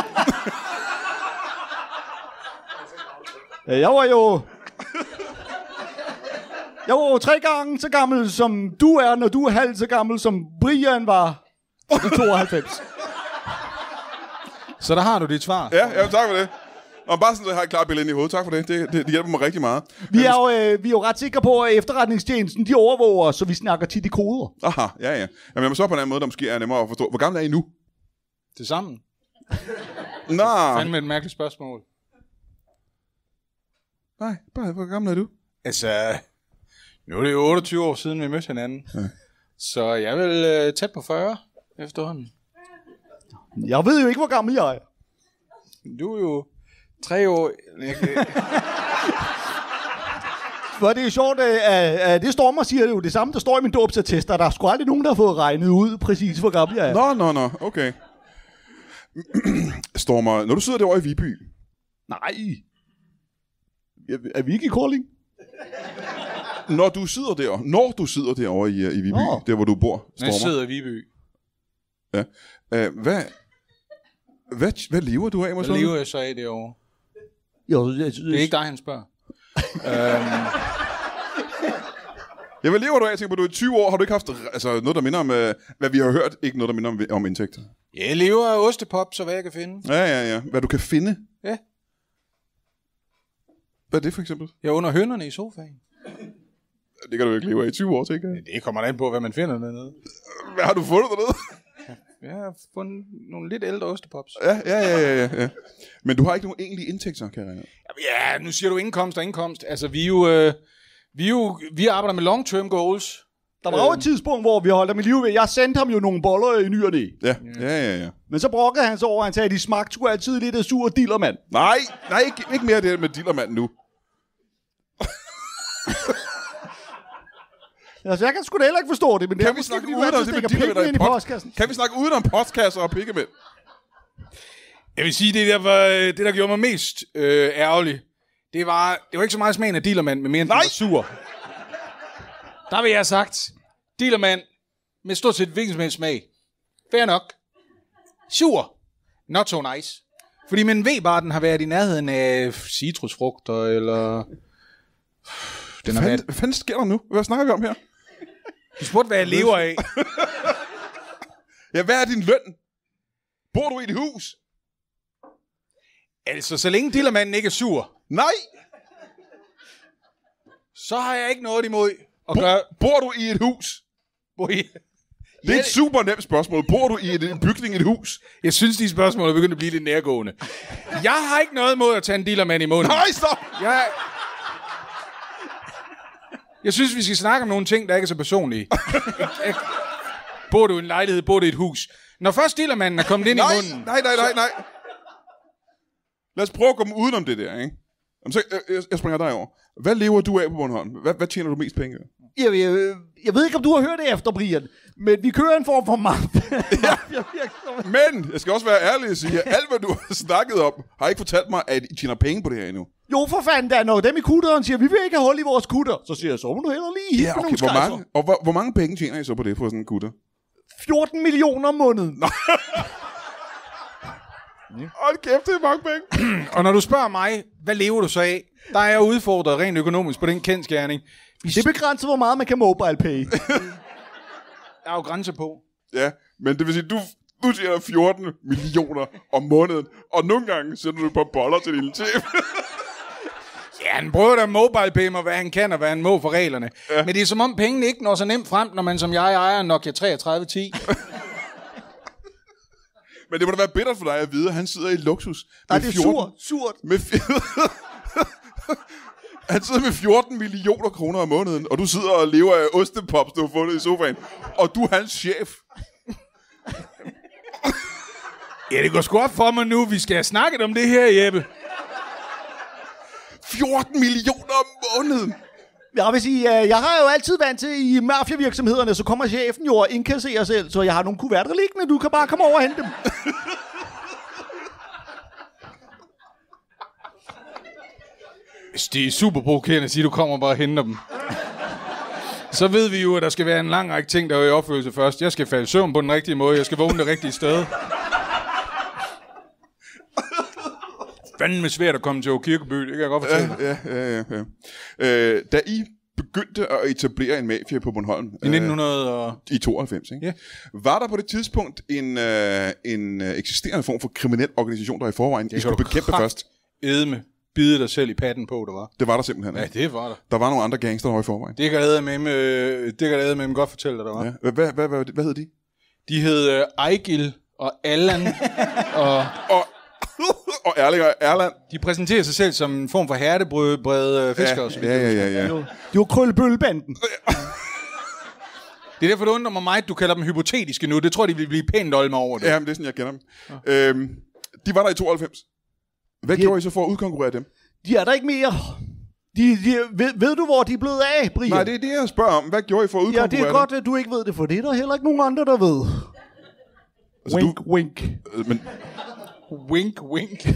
Jeg var jo... Jeg var jo tre gange så gammel, som du er, når du er halvt så gammel, som Brian var i tooghalvfems. Så der har du dit svar. Ja, ja, tak for det. Og bare sådan, at jeg har et klart billede ind i hovedet. Tak for det. Det, det, det hjælper mig rigtig meget. Vi er, jo, øh, vi er jo ret sikre på, at efterretningstjenesten, de overvåger, så vi snakker tit i koder. Aha, ja, ja. Jamen, jeg må så på en anden måde, der måske er nemmere at forstå. Hvor gammel er I nu? Til sammen. Nå. Fandme et mærkeligt spørgsmål. Nej, bare, hvor gammel er du? Altså, nu er det jo otteogtyve år siden, vi mødte hinanden. Ja. Så jeg er vel øh, tæt på fyrre efterhånden. Jeg ved jo ikke, hvor gammel jeg er. Du er jo tre år... For det er sjovt, at det Stormer siger, det er jo det samme, der står i min dåbsattest, der er sgu aldrig nogen, der har fået regnet ud præcis, hvor gammel jeg er. Nå, nå, nå, okay. Stormer, når du sidder derovre i Viby... Nej. Er vi ikke i Kolding? Når du sidder der, når du sidder derovre i, i Viby, nå. Der hvor du bor, Stormer... Jeg sidder i Viby. Ja. Uh, hvad, hvad, hvad lever du af, måske? Hvad lever jeg så af derovre? Jo, jeg, jeg, det er ikke dig, han spørger. øhm. Ja, hvad lever du af? Jeg tænker på, du er tyve år, har du ikke haft altså, noget, der minder om, uh, hvad vi har hørt, ikke noget, der minder om, om indtægter? Jeg lever af ostepop, så hvad jeg kan finde. Ja, ja, ja. Hvad du kan finde? Ja. Hvad er det for eksempel? Jeg er under hønerne i sofaen. Det kan du ikke leve af i tyve år, tænker jeg. Det kommer an på, hvad man finder dernede. Hvad har du fundet dernede? Jeg har fundet nogle lidt ældre ostepops. Ja, ja, ja, ja, ja. Men du har ikke nogen egentlige indtægter, kan jeg regne. Ja, nu siger du indkomst og indkomst. Altså, vi er jo... Øh, vi, er jo vi arbejder med long-term goals. Der var jo et tidspunkt, hvor vi holdt ham i live. Jeg sendte ham jo nogle boller i ny og næ. Ja, ja, ja, ja. Men så brokkede han så over, at han sagde, at de smagte sgu altid lidt af sur dillermand. Nej, nej, ikke, ikke mere det med dillermand nu. Altså, jeg kan sgu da heller ikke forstå det, men det kan vi snakke uden om det med dillermand i postkassen? Kan vi snakke uden om postkasser og pikkemænd? Jeg vil sige, det der, var, det, der gjorde mig mest øh, ærgerlig, det var, det var ikke så meget smagen af dillermand, men mere end den var sur. Der vil jeg have sagt, dillermand med stort set hvilken som helst smag. Fair nok. Sur. Not so nice. Fordi man ved bare, at den har været i nærheden af citrusfrugter, eller... Den hvad, hvad fanden sker der nu? Hvad snakker vi om her? Du spurgte, hvad jeg lever af. Ja, hvad er din løn? Bor du i et hus? Altså, så længe dillermanden ikke er sur. Nej! Så har jeg ikke noget imod at Bo- gøre... Bor du i et hus? Bor I... Det er et super nemt spørgsmål. Bor du i et, en bygning i et hus? Jeg synes, de spørgsmål er begyndt at blive lidt nærgående. Jeg har ikke noget imod at tage en dillermand i munden. Nej, stop! Jeg... Jeg synes, vi skal snakke om nogle ting, der ikke er så personlige. Bor du i en lejlighed, bor du i et hus? Når først dillermanden er kommet ind nej, i munden... Nej, nej, nej, nej. Lad os prøve at komme udenom det der, ikke? Så, jeg, jeg springer dig over. Hvad lever du af på Bornholm? Hvad, hvad tjener du mest penge af? Jeg, jeg, jeg ved ikke, om du har hørt det efter, Brian, men vi kører en form for map. Ja. Men, jeg skal også være ærlig og sige, at alt, hvad du har snakket om, har ikke fortalt mig, at I tjener penge på det her endnu. Jo, for fanden da, når dem i kutteren siger, vi vil ikke have hul i vores kutter, så siger jeg, så må du heller lige ja, okay, hvor mange, og hvor, hvor mange penge tjener I så på det, for sådan en kutter? fjorten millioner om måneden. Hold kæft, det er mange penge. Og når du spørger mig, hvad lever du så af? Der er jeg udfordret rent økonomisk på den kendsgerning. Det begrænser, hvor meget man kan mobile pay. Der er jo grænser på. Ja, men det vil sige, du, du tjener fjorten millioner om måneden, og nogle gange sender du et par boller til din tv. Ja, han prøver da mobile pay mig, hvad han kan og hvad han må for reglerne. Ja. Men det er som om pengene ikke når så nemt frem, når man som jeg ejer en Nokia treogtredive ti. Men det må da være bittert for dig at vide, at han sidder i luksus. Nej, det er fjorten, surt. Med, Han sidder med fjorten millioner kroner om måneden, og du sidder og lever af ostepops, du har fundet i sofaen. Og du er hans chef. Ja, det går sgu op for mig nu. Vi skal have snakket om det her, Jeppe. fjorten millioner om måneden. Jeg vil sige, øh, jeg har jo altid vant til i mafiavirksomhederne, så kommer chefen jo og indkasserer selv, så jeg har nogle kuverter liggende, du kan bare komme over og hente dem. Det er super provokerende at sige, at du kommer bare og henter dem. Så ved vi jo, at der skal være en lang række ting, der er i opførelse først. Jeg skal falde i søvn på den rigtige måde. Jeg skal vågne det rigtige sted. Fandme svært at komme til Kirkeby, det kan jeg godt fortælle. Ja, ja, ja. ja. Øh, da I begyndte at etablere en mafia på Bornholm... I nitten hundrede og... I tooghalvfems, ikke? Ja. Var der på det tidspunkt en, øh, en øh, eksisterende form for kriminel organisation, der i forvejen I skulle bekæmpe først? Edme. Bide dig selv i patten på, der var. Det var der simpelthen. Ja, det var der. Der var nogle andre gangster, der var i forvejen. Det kan jeg med, med, det kan jeg med godt fortælle dig, der var. Ja. Hvad, hvad, hvad, hvad, hvad hed de? De hed uh, Ejgil og Allan og... og og Erling og Erland. De præsenterer sig selv som en form for hertebrede uh, fiskere. Ja, ja, ja, ja. Det var Krøllebøllebanden. Det er derfor, det undrer mig meget, at du kalder dem hypotetiske nu. Det tror jeg, de vil blive pænt olme over det. Ja, men det er sådan, jeg kender dem. Ja. Øhm, de var der i tooghalvfems. Hvad de, gjorde I så for at udkonkurrere dem? De er der ikke mere. De, de, ved, ved du, hvor de er blevet af, Brian? Nej, det er det, jeg spørger om. Hvad gjorde I for at udkonkurrere dem? Ja, det er godt, at du ikke ved det, for det er der heller ikke nogen andre, der ved. Altså, wink, du... wink. Men... Wink, wink.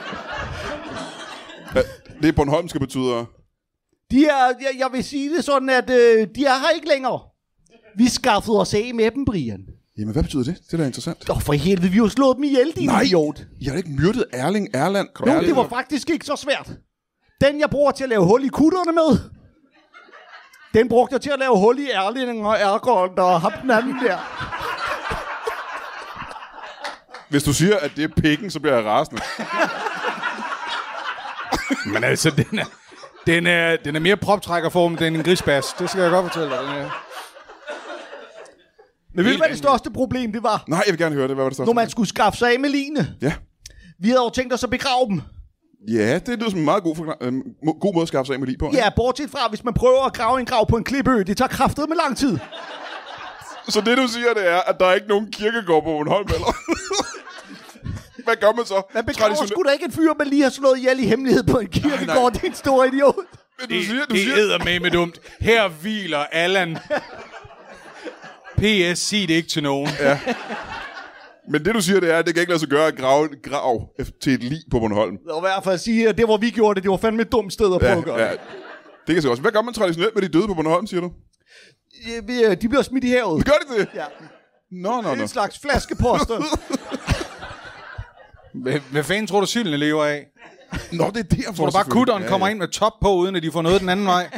Ja, det er Bornholmske betyder... De er, jeg, jeg vil sige det sådan, at øh, de er her ikke længere. Vi skaffede os af med dem, Brian. Jamen, hvad betyder det? Det er da interessant. Åh, oh, for helvede, vi har jo slået dem ihjel, din Nej, idiot. I har ikke myrdet Erling Erland. Jo, det var faktisk ikke så svært. Den, jeg bruger til at lave hul i kutterne med, den brugte jeg til at lave hul i Erling og Ergold og ham den anden der. Hvis du siger, at det er pikken, så bliver jeg rasende. Men altså, den er, den er, den er mere proptrækkerformet end en grisbas. Det skal jeg godt fortælle dig. Den er. Men ved du, hvad det største problem det var? Nej, jeg vil gerne høre det. Hvad var det største? Når man skulle skaffe sig af med Line. Ja. Vi havde jo tænkt os at begrave dem. Ja, det lyder som en meget god, forklar- øh, god måde at skaffe sig af med lige på. Ja, bortset fra, hvis man prøver at grave en grav på en klippeø. Det tager kraftet med lang tid. Så det, du siger, det er, at der er ikke nogen kirkegård på Bornholm, eller? Hvad gør man så? Man begraver sgu da ikke en fyr, man lige har slået ihjel i hemmelighed på en kirkegård. Det er en stor idiot. Men du Det, siger, du det siger... æder med med dumt. Her hviler Allan. P S, sig det ikke til nogen. Ja. Men det, du siger, det er, at det kan ikke lade sig gøre at grave en grav til et lig på Bornholm. Jeg vil i hvert fald sige, at det, hvor vi gjorde det, det var fandme et dumt sted at prøve Ja, at gøre ja. Det kan så også. Hvad gør man traditionelt med de døde på Bornholm, siger du? Ja, vi, de bliver smidt i havet. Gør de det? Ja. Nå, nå, nå. En slags flaskeposter. Hvad, hvad fanden tror du, sylene lever af? Nå, det er derfor. Tror du bare, kutteren kommer ind med top på, uden at de får noget den anden vej?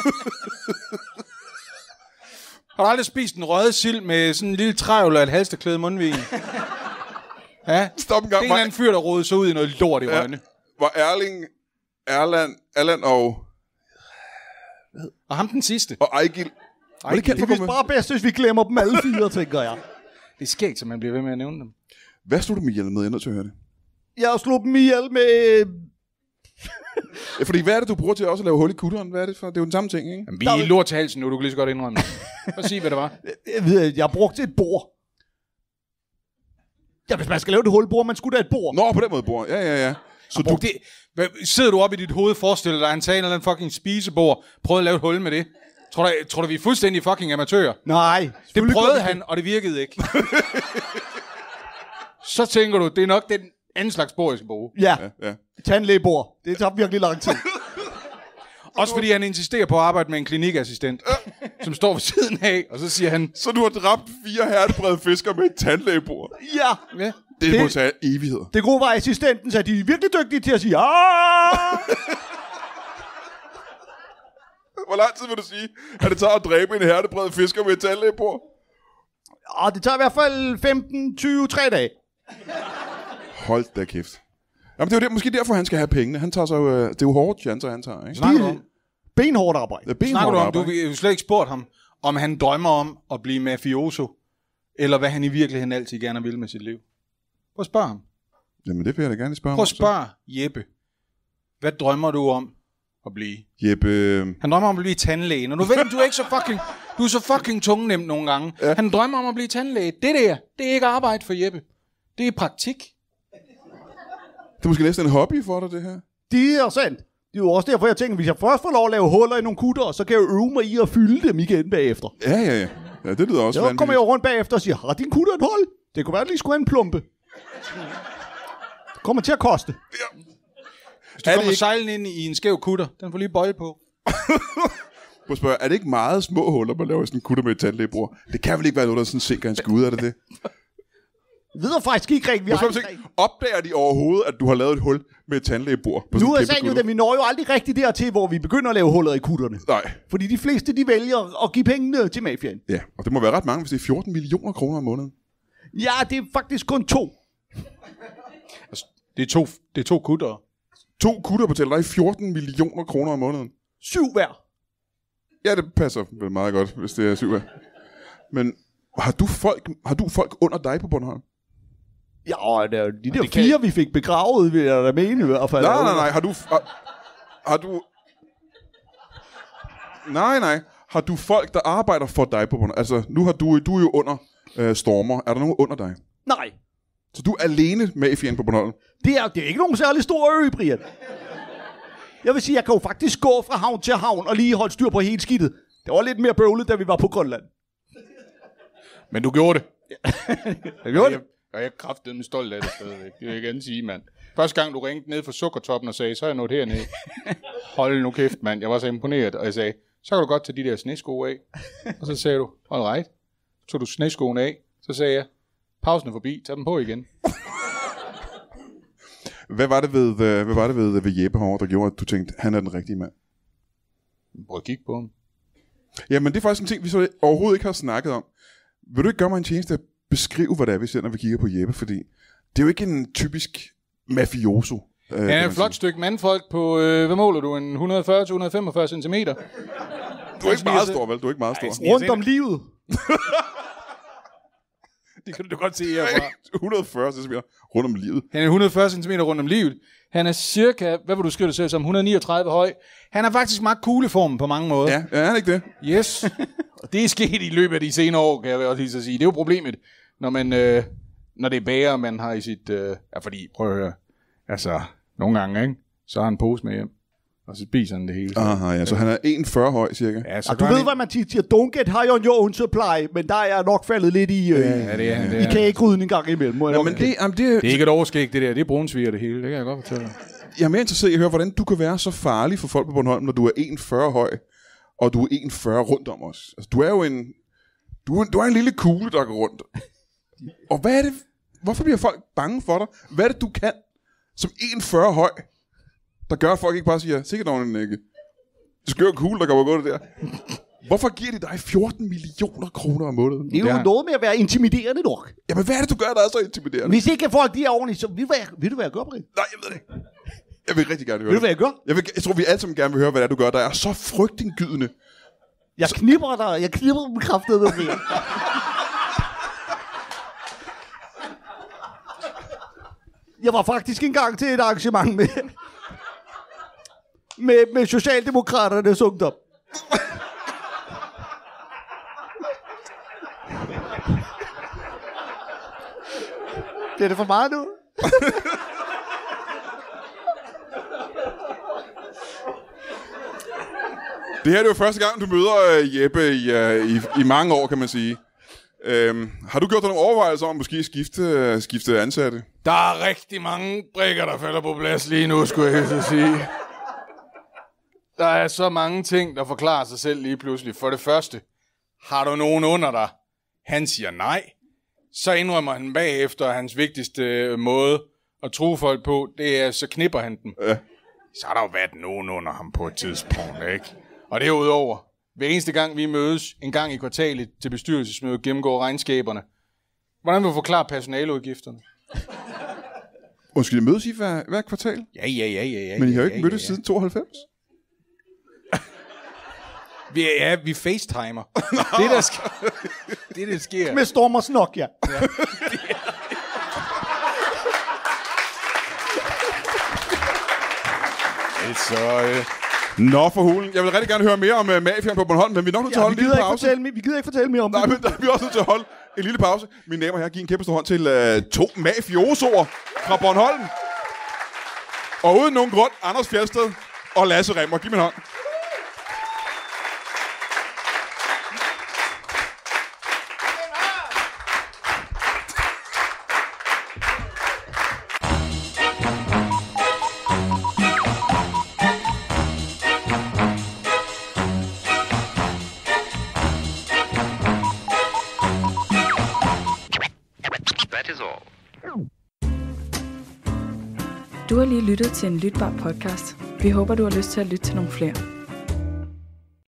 Har du aldrig spist en røget sild med sådan en lille trævl og et halsterklæde mundvin? Ja, Stop en gang. det er en eller anden fyr, der rodede sig ud i noget lort i Ja. røgne. Var Erling, Erland, Allan og, Og ham den sidste. og Ejgil. Var det kendt Det for er dem? bare bedst, hvis vi glemmer dem alle fire, tænker jeg. Det er skægt, så man bliver ved med at nævne dem. Hvad stod du med hjælp med? Jeg er nødt til at høre det. Jeg slog dem ihjel med... Ja, fordi hvad er det, du bruger til også at lave hul i kutteren? Hvad er det for? Det er jo den samme ting, ikke? Jamen, vi er i lort til halsen nu, du kan lige så godt indrømme det. Prøv at sige, hvad det var. Jeg, ved, jeg brugte et bord. Ja, hvis man skal lave et hul i bord, man skulle da et bord. Nå, på den måde, bror. Ja, ja, ja. Så du... det, hvad, sidder du op i dit hoved, forestiller dig, han tager en eller anden fucking spisebord, prøvede at lave et hul med det? Tror du, tror du vi er fuldstændig fucking amatører? Nej. Det prøvede han, og det virkede ikke. Så tænker du, det er nok den anden slags bord, jeg skal bruge. Ja, Ja, ja. tandlægebord. Det tager virkelig lang tid. Også fordi han insisterer på at arbejde med en klinikassistent, som står ved siden af, og så siger han... Så du har dræbt fire hertebrede fisker med et tandlægebord. Ja. Ja. Det, Det- må tage evigheder. Det gode var assistenten, så de er virkelig dygtige til at sige, Aah! Hvor lang tid vil du sige, at det tager at dræbe en hertebred fisker med et tandlægebord? Og det tager i hvert fald femten, tyve, tre dage. Hold da kæft. Jamen, det er jo det, måske derfor, han skal have pengene. Han tager så, øh, det er jo hårde chancer, han tager, ikke? Snakker du om, Benhårdt arbejde. Det er benhårdt snakker du om du arbejde. har jo slet ikke spurgt ham, om han drømmer om at blive mafioso, eller hvad han i virkeligheden altid gerne vil med sit liv. Prøv at spørge ham. Jamen, det vil jeg da gerne spørge Prøv om. at spørge Jeppe. Hvad drømmer du om, at blive. Jeppe... Han drømmer om at blive tandlæge. Når du ved, du er ikke så fucking... Du er så fucking tungenemt nogle gange. Ja. Han drømmer om at blive tandlæge. Det der, det er ikke arbejde for Jeppe. Det er praktik. Det er måske næsten en hobby for dig, det her. Det er sandt. Det er jo også derfor, jeg tænker, hvis jeg først får lov at lave huller i nogle kutter, så kan jeg øve mig i at fylde dem igen bagefter. Ja, ja, ja. Ja, det lyder også vanvittigt. Så kommer jeg rundt bagefter og siger, har din kutter et hul? Det kunne være, at lige skulle have en plumpe. Det kommer til at koste. Ja. Hvis du er kommer sejlende ind i en skæv kutter, den får lige bøje på. På spørg, er det ikke meget små huller, man laver sådan en kutter med et tandlægebror? Det kan vel ikke være noget, der sådan sikrer en skud, er det det? Vi ved faktisk ikke rigtigt. Vi har ikke rigtig... Opdager de overhovedet, at du har lavet et hul med et tandlægebord? Nu er sagen jo, at vi når jo aldrig rigtigt dertil, hvor vi begynder at lave huller i kutterne. Nej. Fordi de fleste, de vælger at give pengene til mafiaen. Ja, og det må være ret mange, hvis det er fjorten millioner kroner om måneden. Ja, det er faktisk kun to. Altså, det er to, det er to kutter. To kutter betaler dig fjorten millioner kroner om måneden. Syv hver. Ja, det passer vel meget godt, hvis det er syv hver. Men har du folk, har du folk under dig på Bornholm? Ja, det er de der fire, kan... vi fik begravet, vil jeg da mene i hvert fald. Nej, nej, nej. Har du... Har, har du... Nej, nej. Har du folk, der arbejder for dig på Bornholm? Altså, nu har du, du er jo under øh, Stormer. Er der nogen under dig? Nej. Så du er alene mafiaen på Bornholm? Det er, det er ikke nogen særlig stor ø, Brian. Jeg vil sige, jeg kan jo faktisk gå fra havn til havn og lige holde styr på hele skidtet. Det var lidt mere bøvlet, da vi var på Grønland. Men du gjorde det. Jeg gjorde det. Og jeg er kraftedeme stolt af det stadigvæk. Det vil jeg gerne sige, mand. Første gang, du ringte ned fra Sukkertoppen og sagde, så er jeg nået hernede. Hold nu kæft, mand. Jeg var så imponeret, og jeg sagde, så kan du godt tage de der snesko af. Og så sagde du, all right. Så tog du sneskoene af. Så sagde jeg, pausen er forbi, tag dem på igen. Hvad var det ved, hvad var det ved, ved Jeppe herovre, der gjorde, at du tænkte, han er den rigtige mand? Prøv at kigge på ham. Jamen, det er faktisk en ting, vi så overhovedet ikke har snakket om. Vil du ikke gøre mig en tjeneste at beskrive, hvad det er, vi ser, når vi kigger på Jeppe? Fordi det er jo ikke en typisk mafioso. Øh, Han er et flot stykke mandfolk på, øh, hvad måler du, en et hundrede og fyrre til et hundrede og femogfyrre centimeter. Du er ikke meget stor, vel? Du er ikke meget stor. Rundt om livet. Det kan du godt se herfra. et hundrede og fyrre centimeter rundt om livet. Han er et hundrede og fyrre centimeter rundt om livet. Han er cirka, hvad vil du skrive det selv som, et hundrede og niogtredive høj. Han er faktisk meget cool i formen på mange måder. Ja, er han ikke det? Yes. Og det er sket i løbet af de senere år, kan jeg også lige så sige. Det er jo problemet, når man, øh, når det er bager, man har i sit, øh, ja fordi, prøv at høre, altså, nogle gange, ikke? Så har han en pose med hjem, og så spiser han det hele. Aha, ja, så han er en komma fyrre høj, cirka. Ja, så du ved, en... hvad man siger, don't get high on your own supply, men der er nok faldet lidt i, øh, ja, det er, det er. i kagegrydning en gang imellem. Ja, men det, jamen, det, det er ikke et overskæg, det der, det er brunsviger det hele, det kan jeg godt fortælle. Jeg er mere interesseret i at høre, hvordan du kan være så farlig for folk på Bornholm, når du er en komma fyrre høj, og du er en komma fyrre rundt om os. Altså, du er jo en, du er, du er en lille kugle, der går rundt. Og hvad er det, hvorfor bliver folk bange for dig? Hvad er det, du kan som en komma fyrre høj, der gør, at folk ikke bare siger, sikkert nogen en skør kugle, der kommer og gå det der. Hvorfor giver de dig fjorten millioner kroner om måneden? Det er jo ja. noget med at være intimiderende nok. Jamen, hvad er det, du gør, der er så intimiderende? Hvis ikke folk de er ordentligt, så vil du være, vil du være gør, Brian? Nej, jeg ved det ikke. Jeg vil rigtig gerne høre Vil du, hvad jeg gør? Jeg, vil, jeg tror, vi alle sammen gerne vil høre, hvad det er, du gør, der er så frygtindgydende. Jeg knipper dig. Jeg knipper med kraftet med Brian. Jeg var faktisk engang til et arrangement med, med, med Socialdemokraternes ungdom. Det er det for meget nu? Det her er jo første gang, du møder uh, Jeppe i, uh, i, i mange år, kan man sige. Um, har du gjort dig nogle overvejelser om måske skifte, uh, skifte ansatte? Der er rigtig mange brikker, der falder på plads lige nu, skulle jeg så sige. Der er så mange ting, der forklarer sig selv lige pludselig. For det første, har du nogen under dig? Han siger nej. Så indrømmer han bagefter, at hans vigtigste måde at true folk på, det er, så knipper han dem. Ja. Så har der jo været nogen under ham på et tidspunkt, ikke? Og derudover, hver eneste gang vi mødes en gang i kvartalet til bestyrelsesmøde og gennemgår regnskaberne, hvordan vil du forklare personaleudgifterne? Undskyld, I mødes I hver, hver kvartal? Ja, ja, ja, ja, ja. Men I har jo ikke ja, mødtes ja, ja. siden tooghalvfems? Vi er, ja, vi facetimer. det, der sk- det, der sker. Med Storm og Snok, ja. ja. Så, øh, Nå, for hulen. Jeg vil rigtig gerne høre mere om uh, mafiaen på Bornholm, men vi er nok nødt til at Ja, holde vi, en gider lille ikke pause. fortælle, me- vi gider ikke fortælle mere om Nej, det. men der er vi også nødt til at holde en lille pause. Mine damer og herrer, giv en kæmpe stor hånd til uh, to mafiosoer fra Bornholm. Og uden nogen grund, Anders Fjeldsted og Lasse Remmer. Giv mig en hånd. Du har lige lyttet til en lytbar podcast. Vi håber, du har lyst til at lytte til nogle flere.